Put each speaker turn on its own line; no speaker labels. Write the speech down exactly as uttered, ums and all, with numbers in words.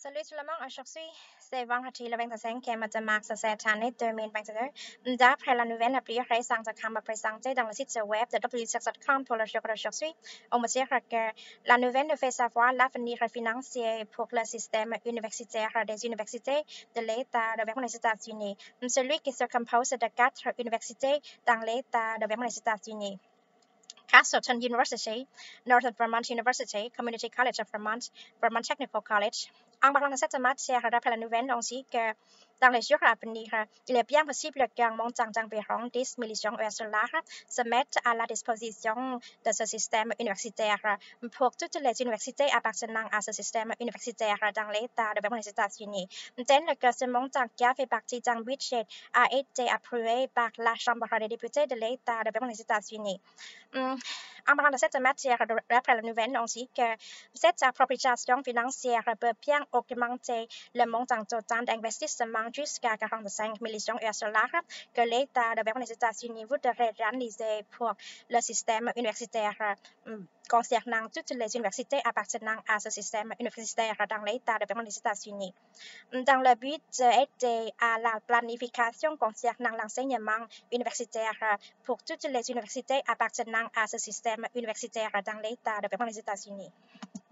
Salut tout le monde, aujourd'hui c'est vendredi le vingt-cinq mars cette année deux mille vingt-deux. D'après la nouvelle, la plus récente comme présentée dans le site web de w six point com pour le jour d'aujourd'hui, on me dit que la nouvelle fait savoir l'avenir financier pour le système universitaire des universités de l'État de les États-Unis, celui qui se compose de quatre universités dans l'État de les États-Unis. Castleton University, Northern Vermont University, Community College of Vermont, Vermont Technical College. En parlant de cette matière, d'après la nouvelle, on dit que dans les jours à venir, il est bien possible qu'un montant d'environ dix millions de dollars se mette à la disposition de ce système universitaire pour toutes les universités appartenant à ce système universitaire dans l'État de les États-Unis. Tel que ce montant qui a fait partie d'un budget a été approuvé par la Chambre des députés de l'État de les États-Unis. En parlant de cette matière, d'après la nouvelle, on dit que cette appropriation financière peut bien augmenter le montant total d'investissement jusqu'à quarante-cinq millions de dollars que l'État de les États-Unis voudrait réaliser pour le système universitaire concernant toutes les universités appartenant à ce système universitaire dans l'État de les États-Unis, dans le but d'aider à la planification concernant l'enseignement universitaire pour toutes les universités appartenant à ce système universitaire dans l'État de les États-Unis.